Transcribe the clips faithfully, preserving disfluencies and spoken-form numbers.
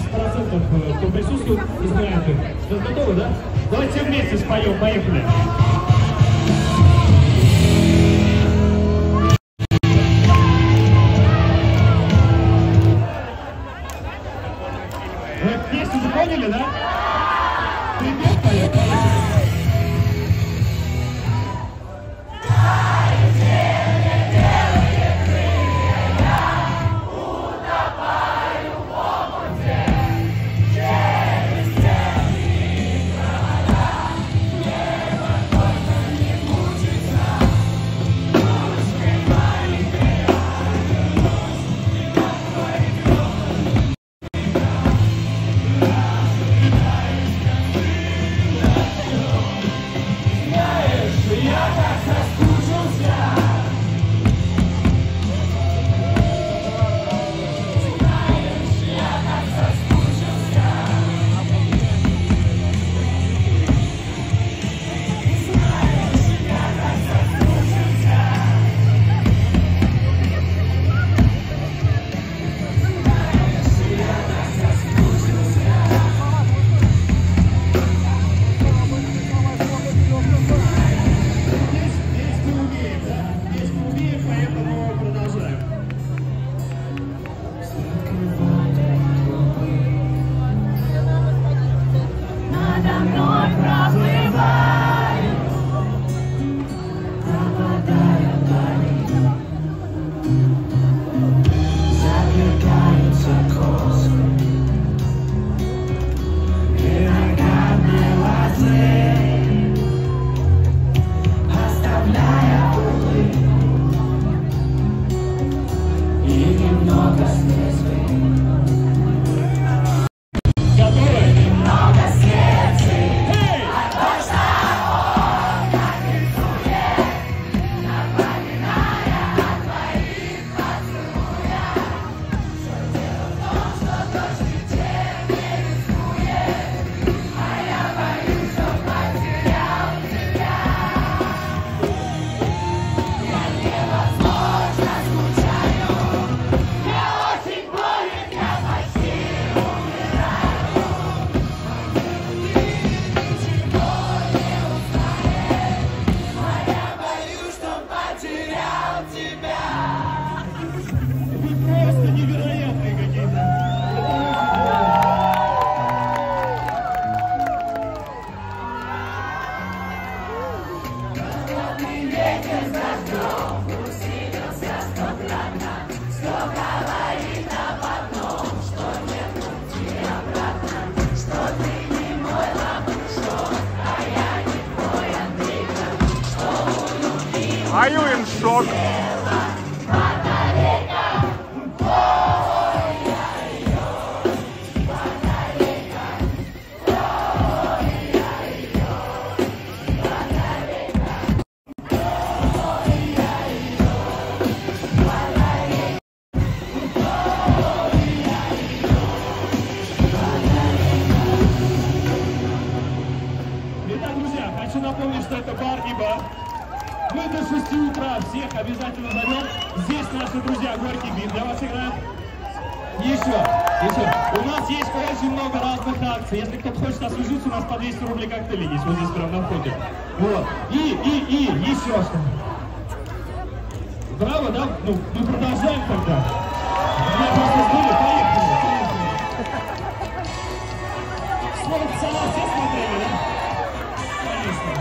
восемьдесят процентов, кто присутствует, и знает их. Вы готовы, да? Давайте вместе споем, поехали. Вы песню запомнили, да? Привет, поехали. Are you in shock? Итак, друзья, хочу напомнить, что это бар и бар. Мы до шести утра всех обязательно зовем. Здесь наши друзья Горький Бит для вас играют. Еще, еще. У нас есть очень много разных акций. Если кто-то хочет освежиться, у нас по двести рублей коктейли есть вот здесь прямо на входе. Вот. И, и, и, еще что. Браво, да? Ну, мы продолжаем тогда. Меня просто сдули, поехали. Слово пацана все смотрели, да? Конечно.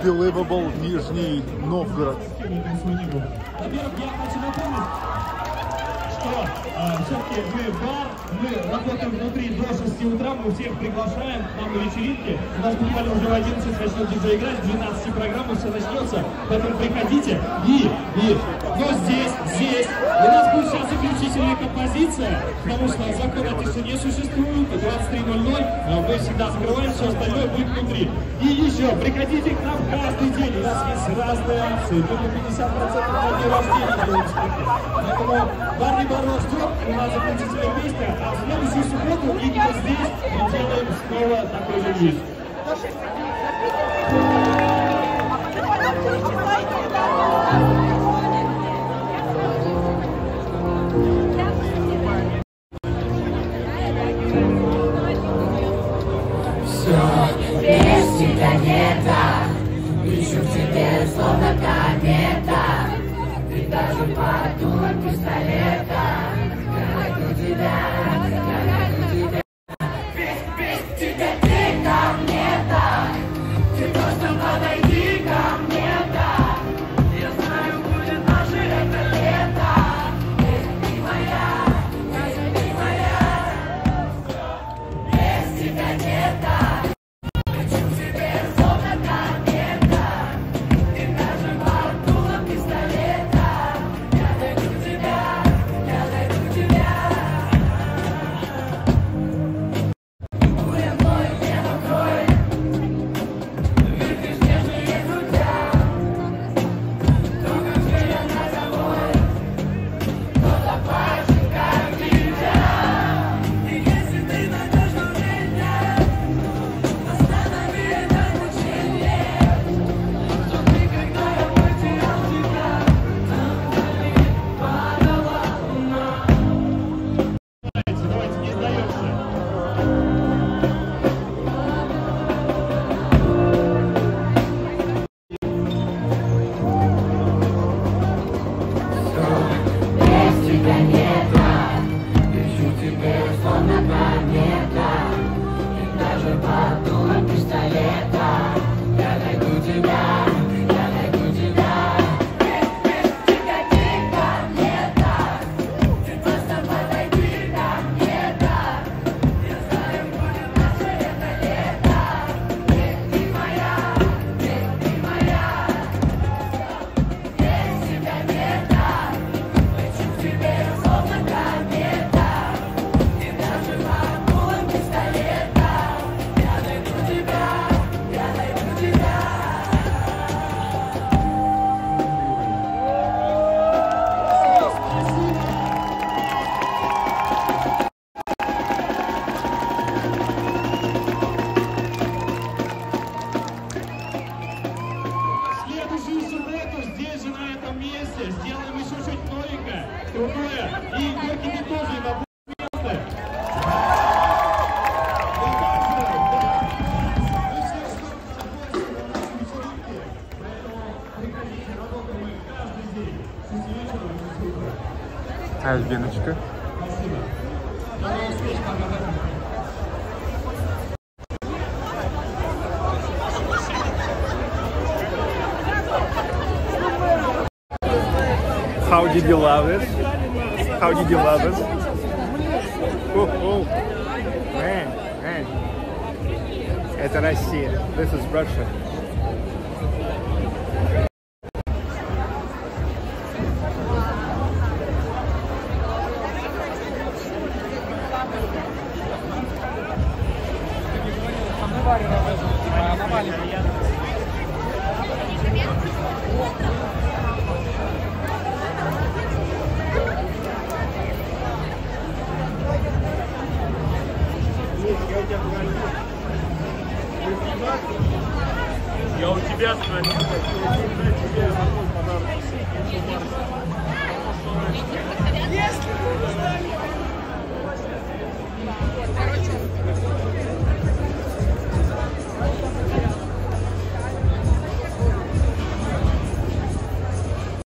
Unbelievable Нижний Новгород. Во-первых, я хочу напомнить, что э, все-таки мы бар, мы работаем внутри до шести утра, мы всех приглашаем к нам на вечеринки. У нас буквально уже в одиннадцать начнет диджей играть, в двенадцати программа все начнется, поэтому приходите. И, и, но здесь, здесь у нас будет сейчас заключительная композиция, потому что закон о тишине существует, до двадцать три ноль ноль мы всегда закрываем, все остальное будет внутри. И еще, приходите к нам каждый день, у нас есть разные акции, только пятьдесят процентов на день рождения делаем скидки. Поэтому Барни Барро ждет, у нас заключительная песня, а в следующую субботу именно здесь мы делаем снова такой же вид. Без тебя нета, ищу в тебе словно комета. Ты даже подумай пистолета. Я найду тебя, я найду тебя. Без, без тебя ты ко мне так. Ты просто подойди ко мне так. Я знаю, будет наше это лето. Ты моя, ты моя. Без тебя нета. Сделаем еще чуть новенькое, крутое, и Горький Бит тоже на место. Альбиночка. Спасибо. До новых встреч, пока-пока. How did you love it? How did you love it? Oh, oh. Man, man. Это Россия. This is Russia.